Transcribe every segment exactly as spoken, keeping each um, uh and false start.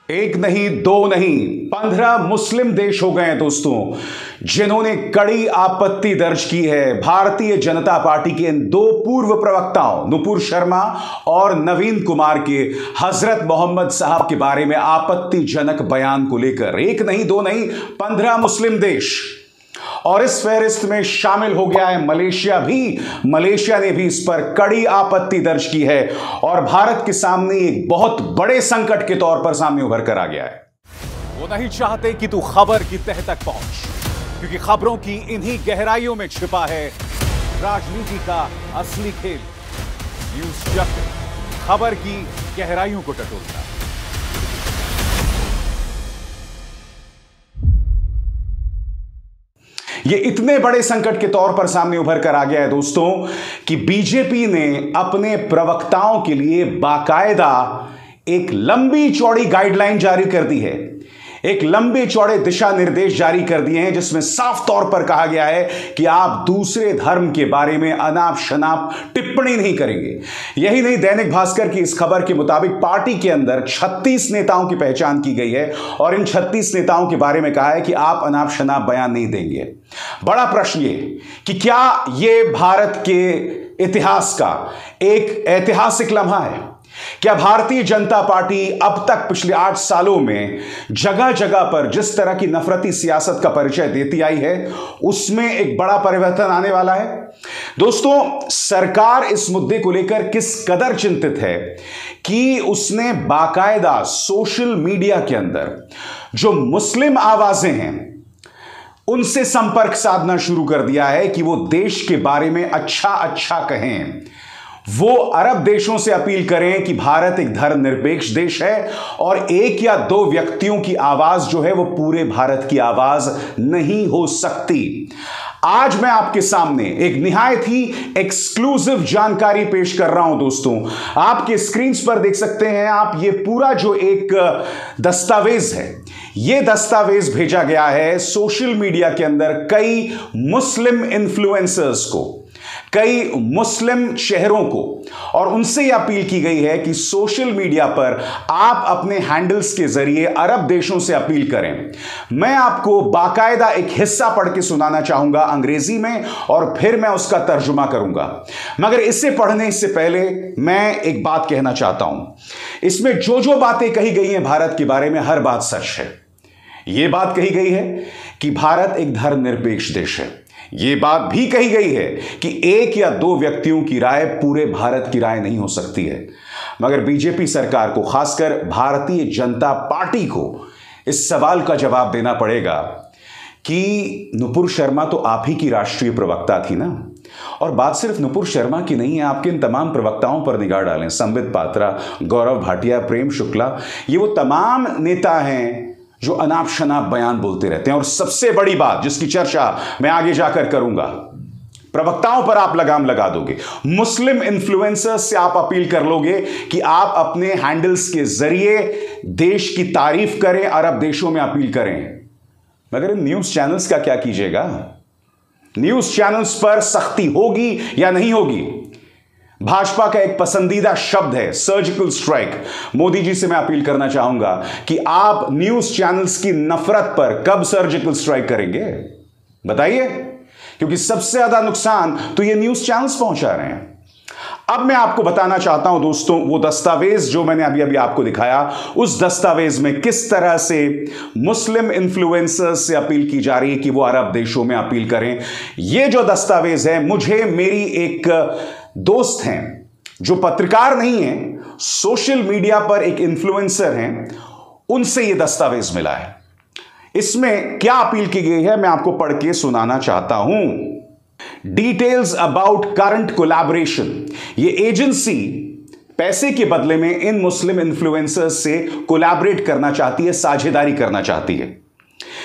एक नहीं, दो नहीं, पंद्रह मुस्लिम देश हो गए हैं दोस्तों जिन्होंने कड़ी आपत्ति दर्ज की है भारतीय जनता पार्टी के इन दो पूर्व प्रवक्ताओं नुपुर शर्मा और नवीन कुमार के हजरत मोहम्मद साहब के बारे में आपत्तिजनक बयान को लेकर। एक नहीं, दो नहीं, पंद्रह मुस्लिम देश, और इस फहरिस्त में शामिल हो गया है मलेशिया भी। मलेशिया ने भी इस पर कड़ी आपत्ति दर्ज की है और भारत के सामने एक बहुत बड़े संकट के तौर पर सामने उभर कर आ गया है। वो नहीं चाहते कि तू खबर की तह तक पहुंच, क्योंकि खबरों की इन्हीं गहराइयों में छिपा है राजनीति का असली खेल। न्यूज़ चक्र खबर की गहराइयों को टटोलता है। ये इतने बड़े संकट के तौर पर सामने उभर कर आ गया है दोस्तों कि बीजेपी ने अपने प्रवक्ताओं के लिए बाकायदा एक लंबी चौड़ी गाइडलाइन जारी कर दी है, एक लंबे चौड़े दिशा निर्देश जारी कर दिए हैं जिसमें साफ तौर पर कहा गया है कि आप दूसरे धर्म के बारे में अनाप शनाप टिप्पणी नहीं करेंगे। यही नहीं, दैनिक भास्कर की इस खबर के मुताबिक पार्टी के अंदर छत्तीस नेताओं की पहचान की गई है और इन छत्तीस नेताओं के बारे में कहा है कि आप अनाप शनाप बयान नहीं देंगे। बड़ा प्रश्न ये कि क्या यह भारत के इतिहास का एक ऐतिहासिक लम्हा है? क्या भारतीय जनता पार्टी अब तक पिछले आठ सालों में जगह जगह पर जिस तरह की नफरती सियासत का परिचय देती आई है उसमें एक बड़ा परिवर्तन आने वाला है? दोस्तों, सरकार इस मुद्दे को लेकर किस कदर चिंतित है कि उसने बाकायदा सोशल मीडिया के अंदर जो मुस्लिम आवाजें हैं उनसे संपर्क साधना शुरू कर दिया है कि वो देश के बारे में अच्छा अच्छा कहें। वो अरब देशों से अपील करें कि भारत एक धर्मनिरपेक्ष देश है और एक या दो व्यक्तियों की आवाज जो है वो पूरे भारत की आवाज नहीं हो सकती। आज मैं आपके सामने एक निहायत ही एक्सक्लूसिव जानकारी पेश कर रहा हूं दोस्तों। आपके स्क्रीन पर देख सकते हैं आप, ये पूरा जो एक दस्तावेज है, ये दस्तावेज भेजा गया है सोशल मीडिया के अंदर कई मुस्लिम इन्फ्लुएंसर्स को, कई मुस्लिम शहरों को, और उनसे यह अपील की गई है कि सोशल मीडिया पर आप अपने हैंडल्स के जरिए अरब देशों से अपील करें। मैं आपको बाकायदा एक हिस्सा पढ़ के सुनाना चाहूंगा अंग्रेजी में और फिर मैं उसका तर्जुमा करूंगा। मगर इससे पढ़ने से पहले मैं एक बात कहना चाहता हूं। इसमें जो जो बातें कही गई हैं भारत के बारे में, हर बात सच है। यह बात कही गई है कि भारत एक धर्मनिरपेक्ष देश है। यह बात भी कही गई है कि एक या दो व्यक्तियों की राय पूरे भारत की राय नहीं हो सकती है। मगर बीजेपी सरकार को, खासकर भारतीय जनता पार्टी को इस सवाल का जवाब देना पड़ेगा कि नुपुर शर्मा तो आप ही की राष्ट्रीय प्रवक्ता थी ना। और बात सिर्फ नुपुर शर्मा की नहीं है, आपके इन तमाम प्रवक्ताओं पर निगाह डालें। संबित पात्रा, गौरव भाटिया, प्रेम शुक्ला, ये वो तमाम नेता हैं जो अनाप शनाप बयान बोलते रहते हैं। और सबसे बड़ी बात जिसकी चर्चा मैं आगे जाकर करूंगा, प्रवक्ताओं पर आप लगाम लगा दोगे, मुस्लिम इन्फ्लुएंसर्स से आप अपील कर लोगे कि आप अपने हैंडल्स के जरिए देश की तारीफ करें, अरब देशों में अपील करें। मगर इन न्यूज चैनल्स का क्या कीजिएगा? न्यूज चैनल्स पर सख्ती होगी या नहीं होगी? भाजपा का एक पसंदीदा शब्द है सर्जिकल स्ट्राइक। मोदी जी से मैं अपील करना चाहूंगा कि आप न्यूज चैनल्स की नफरत पर कब सर्जिकल स्ट्राइक करेंगे? बताइए, क्योंकि सबसे ज्यादा नुकसान तो ये न्यूज चैनल्स पहुंचा रहे हैं। अब मैं आपको बताना चाहता हूं दोस्तों, वो दस्तावेज जो मैंने अभी अभी आपको दिखाया, उस दस्तावेज में किस तरह से मुस्लिम इन्फ्लुएंसर्स से अपील की जा रही है कि वो अरब देशों में अपील करें। ये जो दस्तावेज है, मुझे मेरी एक दोस्त हैं जो पत्रकार नहीं है, सोशल मीडिया पर एक इन्फ्लुएंसर हैं, उनसे यह दस्तावेज मिला है। इसमें क्या अपील की गई है मैं आपको पढ़ के सुनाना चाहता हूं। Details about current collaboration. ये एजेंसी पैसे के बदले में इन मुस्लिम इन्फ्लुएंसर्स से कोलैबोरेट करना चाहती है, साझेदारी करना चाहती है।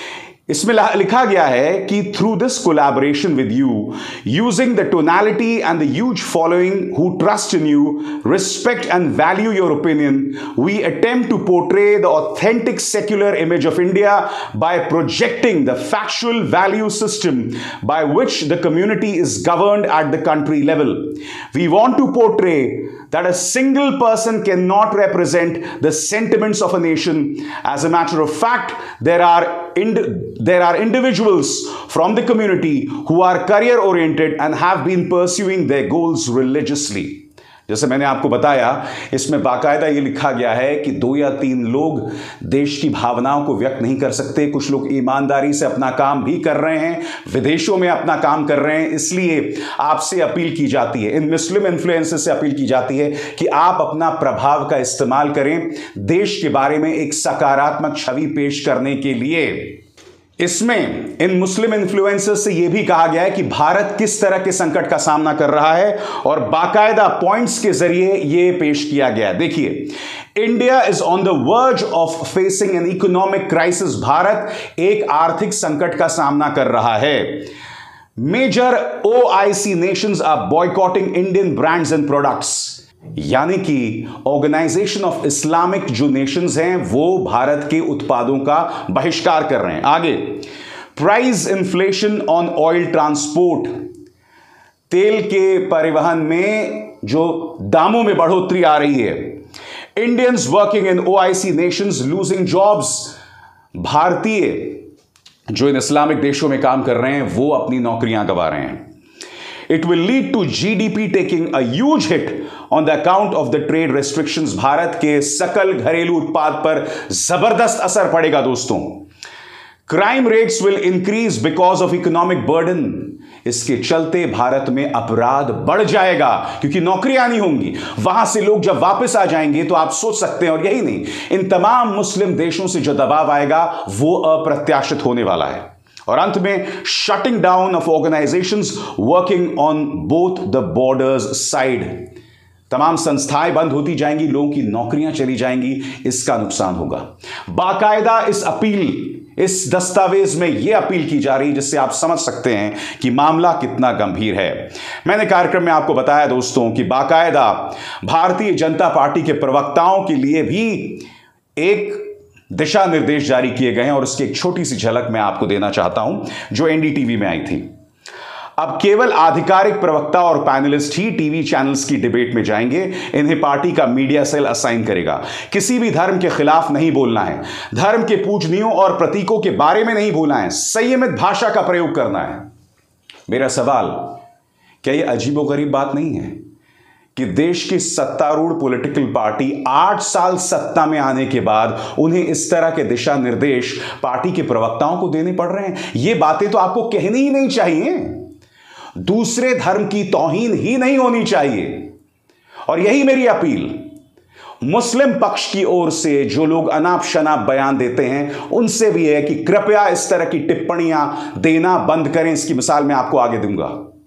इसमें लिखा गया है कि through this collaboration with you, using the tonality and the huge following who trust in you, respect and value your opinion, we attempt to portray the authentic secular image of India by projecting the factual value system by which the community is governed at the country level. We want to portray that a single person cannot represent the sentiments of a nation. As a matter of fact, there are ind- there are individuals from the community who are career oriented and have been pursuing their goals religiously. जैसे मैंने आपको बताया, इसमें बाकायदा ये लिखा गया है कि दो या तीन लोग देश की भावनाओं को व्यक्त नहीं कर सकते. कुछ लोग ईमानदारी से अपना काम भी कर रहे हैं, विदेशों में अपना काम कर रहे हैं. इसलिए आपसे अपील की जाती है, इन मुस्लिम इन्फ्लुएंसर से अपील की जाती है कि आप अपना प्रभाव का इस्तेमाल करें देश के बारे में एक सकारात्मक छवि पेश करने के लिए. इसमें इन मुस्लिम इन्फ्लुएंसर्स से यह भी कहा गया है कि भारत किस तरह के संकट का सामना कर रहा है और बाकायदा पॉइंट्स के जरिए यह पेश किया गया है. देखिए, India is on the verge of facing an economic crisis. Bharat एक आर्थिक संकट का सामना कर रहा है. Major O I C nations are boycotting Indian brands and products. यानी कि ऑर्गेनाइजेशन ऑफ इस्लामिक जो नेशंस हैं वो भारत के उत्पादों का बहिष्कार कर रहे हैं. आगे, price inflation on oil transport. तेल के परिवहन में जो दामों में बढ़ोतरी आ रही है. Indians working in O I C nations losing jobs. भारतीय जो इन इस्लामिक देशों में काम कर रहे हैं वो अपनी नौकरियां गंवा रहे हैं. It will lead to G D P taking a huge hit on the account of the trade restrictions. Bharat के सकल घरेलू उत्पाद पर जबरदस्त असर पड़ेगा दोस्तों. Crime rates will increase because of economic burden. इसके चलते भारत में अपराध बढ़ जाएगा क्योंकि नौकरियां नहीं होंगी. वहां से लोग जब वापस आ जाएंगे तो आप सोच सकते हैं, और यही नहीं, इन तमाम मुस्लिम देशों से जो दबाव आएगा वो अप्रत्याशित होने वाला है. और अंत में shutting down of organisations working on both the borders side. तमाम संस्थाएं बंद होती जाएंगी, लोगों की नौकरियां चली जाएंगी, इसका नुकसान होगा. बाकायदा इस अपील, इस दस्तावेज में यह अपील की जा रही है जिससे आप समझ सकते हैं कि मामला कितना गंभीर है. मैंने कार्यक्रम में आपको बताया दोस्तों कि बाकायदा भारतीय जनता पार्टी के प्रवक्ताओं के लिए भी एक दिशा निर्देश जारी किए गए हैं और उसकी एक छोटी सी झलक मैं आपको देना चाहता हूं जो एन डी टी वी में आई थी. अब केवल आधिकारिक प्रवक्ता और पैनलिस्ट ही टीवी चैनल्स की डिबेट में जाएंगे. इन्हें पार्टी का मीडिया सेल असाइन करेगा. किसी भी धर्म के खिलाफ नहीं बोलना है, धर्म के पूजनीयों और प्रतीकों के बारे में नहीं बोलना है, संयमित भाषा का प्रयोग करना है. मेरा सवाल, क्या यह अजीबोगरीब बात नहीं है कि देश की सत्तारूढ़ पॉलिटिकल पार्टी आठ साल सत्ता में आने के बाद उन्हें इस तरह के दिशा निर्देश पार्टी के प्रवक्ताओं को देने पड़ रहे हैं? ये बातें तो आपको कहनी ही नहीं चाहिए. दूसरे धर्म की तौहीन ही नहीं होनी चाहिए. और यही मेरी अपील मुस्लिम पक्ष की ओर से जो लोग अनाप शनाप बयान देते हैं उनसे भी है कि कृपया इस तरह की टिप्पणियां देना बंद करें. इसकी मिसाल मैं आपको आगे दूंगा.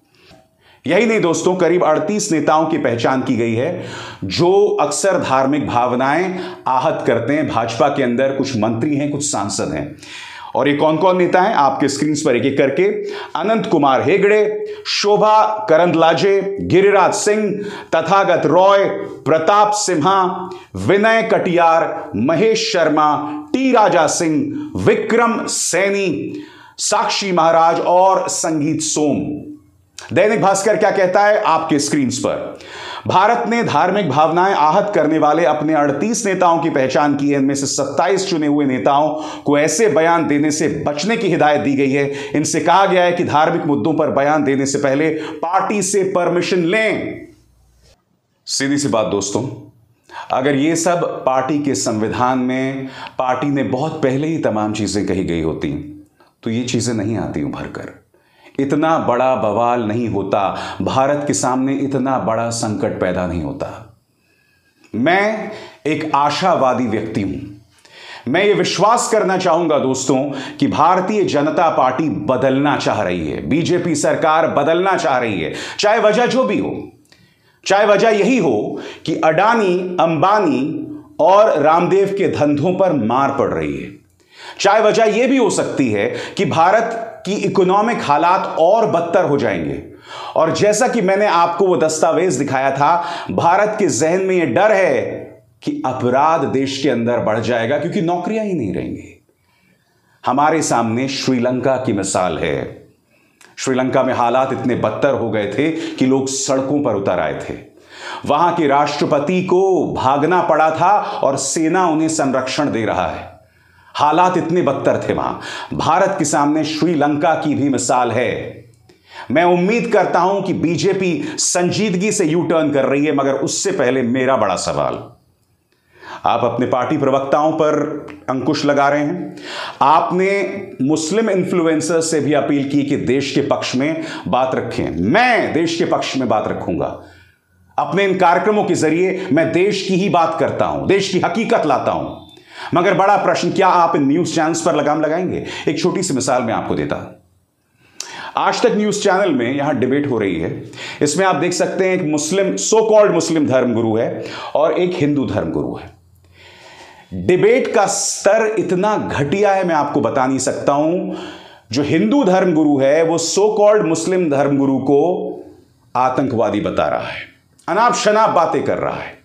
यही नहीं दोस्तों, करीब अड़तीस नेताओं की पहचान की गई है जो अक्सर धार्मिक भावनाएं आहत करते हैं. भाजपा के अंदर कुछ मंत्री हैं, कुछ सांसद हैं. और ये कौन कौन नेता हैं आपके स्क्रीन पर एक एक करके: अनंत कुमार हेगड़े, शोभा करंदलाजे, गिरिराज सिंह, तथागत रॉय, प्रताप सिम्हा, विनय कटियार, महेश शर्मा, टी राजा सिंह, विक्रम सैनी, साक्षी महाराज और संगीत सोम. दैनिक भास्कर क्या कहता है आपके स्क्रीन पर: भारत ने धार्मिक भावनाएं आहत करने वाले अपने अड़तीस नेताओं की पहचान की है. इनमें से सत्ताईस चुने हुए नेताओं को ऐसे बयान देने से बचने की हिदायत दी गई है. इनसे कहा गया है कि धार्मिक मुद्दों पर बयान देने से पहले पार्टी से परमिशन लें. सीधी सी बात दोस्तों, अगर ये सब पार्टी के संविधान में पार्टी ने बहुत पहले ही तमाम चीजें कही गई होती तो ये चीजें नहीं आती उभर कर, इतना बड़ा बवाल नहीं होता, भारत के सामने इतना बड़ा संकट पैदा नहीं होता. मैं एक आशावादी व्यक्ति हूं. मैं ये विश्वास करना चाहूंगा दोस्तों कि भारतीय जनता पार्टी बदलना चाह रही है, बीजेपी सरकार बदलना चाह रही है, चाहे वजह जो भी हो. चाहे वजह यही हो कि अडानी, अंबानी और रामदेव के धंधों पर मार पड़ रही है. चाहे वजह यह भी हो सकती है कि भारत की इकोनॉमिक हालात और बदतर हो जाएंगे। और जैसा कि मैंने आपको वो दस्तावेज दिखाया था, भारत के जहन में यह डर है कि अपराध देश के अंदर बढ़ जाएगा क्योंकि नौकरियां ही नहीं रहेंगी। हमारे सामने श्रीलंका की मिसाल है। श्रीलंका में हालात इतने बदतर हो गए थे कि लोग सड़कों पर उतर आए थे। वहां के राष्ट्रपति को भागना पड़ा था और सेना उन्हें संरक्षण दे रहा है। हालात इतने बदतर थे वहां। भारत के सामने श्रीलंका की भी मिसाल है। मैं उम्मीद करता हूं कि बीजेपी संजीदगी से यू टर्न कर रही है, मगर उससे पहले मेरा बड़ा सवाल, आप अपने पार्टी प्रवक्ताओं पर अंकुश लगा रहे हैं। आपने मुस्लिम इन्फ्लुएंसर्स से भी अपील की कि देश के पक्ष में बात रखें। मैं देश के पक्ष में बात रखूंगा। अपने इन कार्यक्रमों के जरिए मैं देश की ही बात करता हूं, देश की हकीकत लाता हूं। मगर बड़ा प्रश्न, क्या आप इन न्यूज चैनल्स पर लगाम लगाएंगे? एक छोटी सी मिसाल मैं आपको देता। आज तक न्यूज चैनल में यहां डिबेट हो रही है। इसमें आप देख सकते हैं एक मुस्लिम, सो कॉल्ड मुस्लिम धर्मगुरु है और एक हिंदू धर्मगुरु है। डिबेट का स्तर इतना घटिया है, मैं आपको बता नहीं सकता हूं। जो हिंदू धर्मगुरु है वो सो कॉल्ड मुस्लिम धर्मगुरु को आतंकवादी बता रहा है, अनाप शनाप बातें कर रहा है।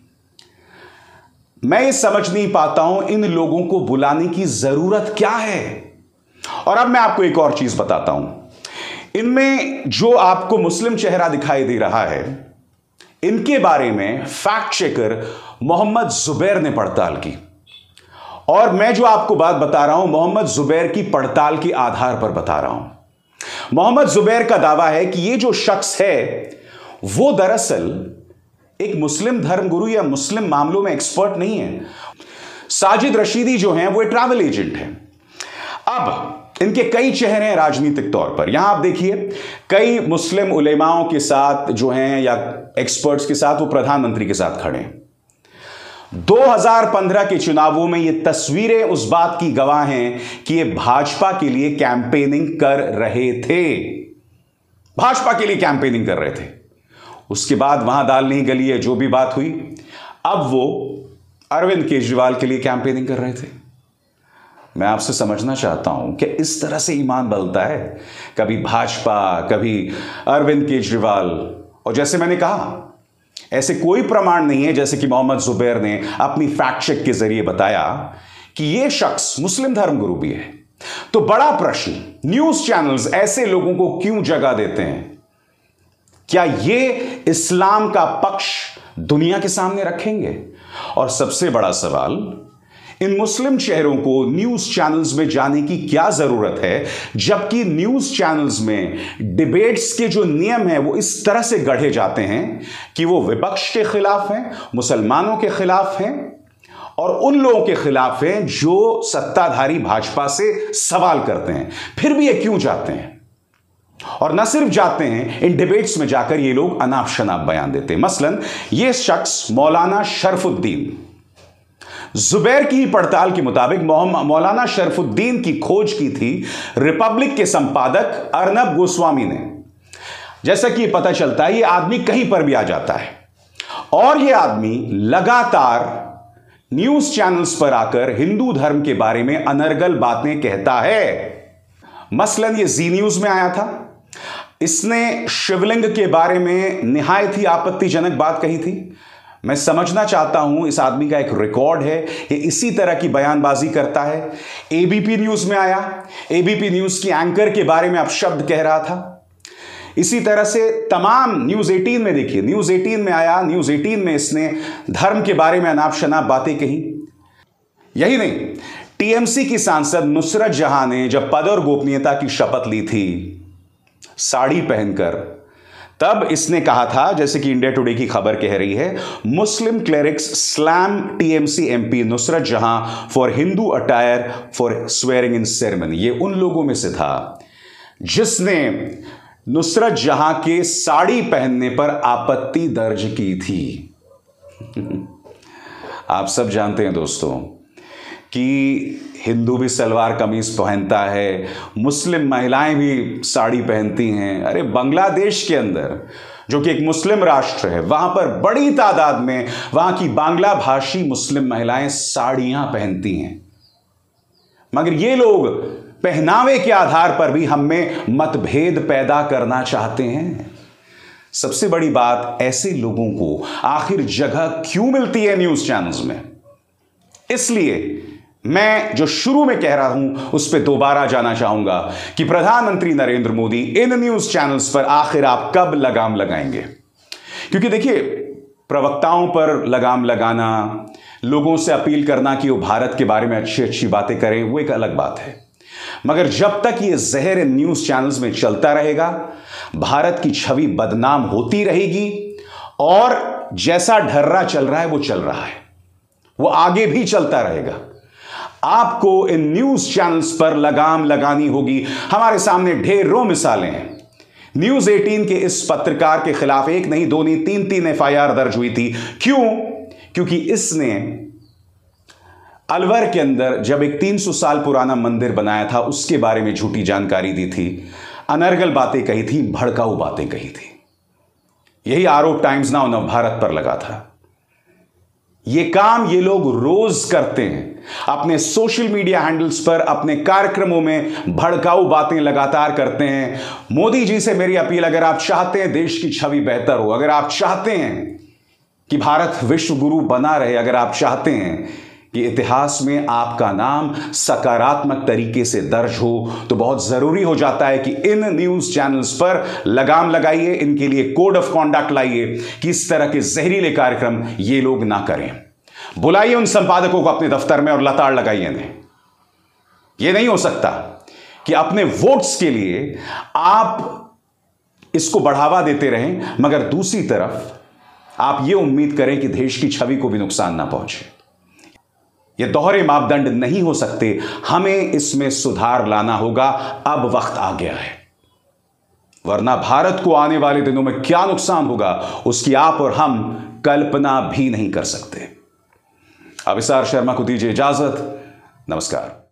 मैं ये समझ नहीं पाता हूं इन लोगों को बुलाने की जरूरत क्या है। और अब मैं आपको एक और चीज बताता हूं। इनमें जो आपको मुस्लिम चेहरा दिखाई दे रहा है, इनके बारे में फैक्ट चेकर मोहम्मद जुबैर ने पड़ताल की। और मैं जो आपको बात बता रहा हूं, मोहम्मद जुबैर की पड़ताल के आधार पर बता रहा हूं। मोहम्मद जुबैर का दावा है कि ये जो शख्स है वो दरअसल एक मुस्लिम धर्मगुरु या मुस्लिम मामलों में एक्सपर्ट नहीं है। साजिद रशीदी जो हैं वो एक ट्रैवल एजेंट है। अब इनके कई चेहरे हैं राजनीतिक तौर पर। यहां आप देखिए, कई मुस्लिम उलेमाओं के साथ जो हैं या एक्सपर्ट्स के साथ वो प्रधानमंत्री के साथ खड़े हैं। दो हज़ार पंद्रह के चुनावों में ये तस्वीरें उस बात की गवाह हैं कि ये भाजपा के लिए कैंपेनिंग कर रहे थे। भाजपा के लिए कैंपेनिंग कर रहे थे। उसके बाद वहां दाल नहीं गली है, जो भी बात हुई, अब वो अरविंद केजरीवाल के लिए कैंपेनिंग कर रहे थे। मैं आपसे समझना चाहता हूं कि इस तरह से ईमान बलता है, कभी भाजपा, कभी अरविंद केजरीवाल। और जैसे मैंने कहा, ऐसे कोई प्रमाण नहीं है, जैसे कि मोहम्मद जुबैर ने अपनी फैक्ट चेक के जरिए बताया कि यह शख्स मुस्लिम धर्मगुरु भी है। तो बड़ा प्रश्न, न्यूज चैनल्स ऐसे लोगों को क्यों जगह देते हैं? क्या ये इस्लाम का पक्ष दुनिया के सामने रखेंगे? और सबसे बड़ा सवाल, इन मुस्लिम चेहरों को न्यूज चैनल्स में जाने की क्या जरूरत है, जबकि न्यूज चैनल्स में डिबेट्स के जो नियम हैं वो इस तरह से गढ़े जाते हैं कि वो विपक्ष के खिलाफ हैं, मुसलमानों के खिलाफ हैं और उन लोगों के खिलाफ हैं जो सत्ताधारी भाजपा से सवाल करते हैं। फिर भी ये क्यों जाते हैं? और न सिर्फ जाते हैं, इन डिबेट्स में जाकर ये लोग अनाप शनाप बयान देते हैं। मसलन ये शख्स मौलाना शरफुद्दीन, जुबैर की ही पड़ताल के मुताबिक मौलाना शरफुद्दीन की खोज की थी रिपब्लिक के संपादक अर्नब गोस्वामी ने। जैसा कि पता चलता है, ये आदमी कहीं पर भी आ जाता है और ये आदमी लगातार न्यूज चैनल्स पर आकर हिंदू धर्म के बारे में अनर्गल बातें कहता है। मसलन ये जी न्यूज में आया था, इसने शिवलिंग के बारे में निहायत ही आपत्तिजनक बात कही थी। मैं समझना चाहता हूं इस आदमी का एक रिकॉर्ड है, ये इसी तरह की बयानबाजी करता है। एबीपी न्यूज में आया, एबीपी न्यूज की एंकर के बारे में अपशब्द कह रहा था। इसी तरह से तमाम न्यूज अठारह में देखिए, न्यूज अठारह में आया, न्यूज अठारह में इसने धर्म के बारे में अनाप शनाप बातें कही। यही नहीं, टीएमसी की सांसद नुसरत जहां ने जब पद और गोपनीयता की शपथ ली थी साड़ी पहनकर, तब इसने कहा था, जैसे कि इंडिया टुडे की खबर कह रही है, Muslim clerics slam TMC MP Nusrat Jahan for Hindu attire for swearing in ceremony. ये उन लोगों में से था जिसने नुसरत जहां के साड़ी पहनने पर आपत्ति दर्ज की थी। आप सब जानते हैं दोस्तों कि हिंदू भी सलवार कमीज पहनता है, मुस्लिम महिलाएं भी साड़ी पहनती हैं। अरे बांग्लादेश के अंदर, जो कि एक मुस्लिम राष्ट्र है, वहां पर बड़ी तादाद में वहां की बांग्ला भाषी मुस्लिम महिलाएं साड़ियां पहनती हैं। मगर ये लोग पहनावे के आधार पर भी हम में मतभेद पैदा करना चाहते हैं। सबसे बड़ी बात, ऐसे लोगों को आखिर जगह क्यों मिलती है न्यूज चैनल्स में? इसलिए मैं जो शुरू में कह रहा हूं उस पर दोबारा जाना चाहूंगा कि प्रधानमंत्री नरेंद्र मोदी इन न्यूज चैनल्स पर आखिर आप कब लगाम लगाएंगे? क्योंकि देखिए, प्रवक्ताओं पर लगाम लगाना, लोगों से अपील करना कि वो भारत के बारे में अच्छी अच्छी बातें करें, वो एक अलग बात है। मगर जब तक ये जहर न्यूज चैनल्स में चलता रहेगा, भारत की छवि बदनाम होती रहेगी और जैसा ढर्रा चल रहा है वो चल रहा है, वो आगे भी चलता रहेगा। आपको इन न्यूज चैनल्स पर लगाम लगानी होगी। हमारे सामने ढेरों मिसालें हैं। न्यूज अठारह के इस पत्रकार के खिलाफ एक नहीं, दो नहीं, तीन तीन एफ आई आर दर्ज हुई थी। क्यों? क्योंकि इसने अलवर के अंदर जब एक तीन सौ साल पुराना मंदिर बनाया था उसके बारे में झूठी जानकारी दी थी, अनर्गल बातें कही थी, भड़काऊ बातें कही थी। यही आरोप टाइम्स नाउ नवभारत पर लगा था। ये काम ये लोग रोज करते हैं। अपने सोशल मीडिया हैंडल्स पर, अपने कार्यक्रमों में भड़काऊ बातें लगातार करते हैं। मोदी जी से मेरी अपील, अगर आप चाहते हैं देश की छवि बेहतर हो, अगर आप चाहते हैं कि भारत विश्व गुरु बना रहे, अगर आप चाहते हैं कि इतिहास में आपका नाम सकारात्मक तरीके से दर्ज हो, तो बहुत जरूरी हो जाता है कि इन न्यूज चैनल्स पर लगाम लगाइए, इनके लिए कोड ऑफ कॉन्डक्ट लाइए कि इस तरह के जहरीले कार्यक्रम ये लोग ना करें। बुलाइए उन संपादकों को अपने दफ्तर में और लताड़ लगाइए इन्हें। यह नहीं हो सकता कि अपने वोट्स के लिए आप इसको बढ़ावा देते रहें, मगर दूसरी तरफ आप यह उम्मीद करें कि देश की छवि को भी नुकसान ना पहुंचे। ये दोहरे मापदंड नहीं हो सकते। हमें इसमें सुधार लाना होगा। अब वक्त आ गया है, वरना भारत को आने वाले दिनों में क्या नुकसान होगा उसकी आप और हम कल्पना भी नहीं कर सकते। अभिसार शर्मा को दीजिए इजाजत। नमस्कार।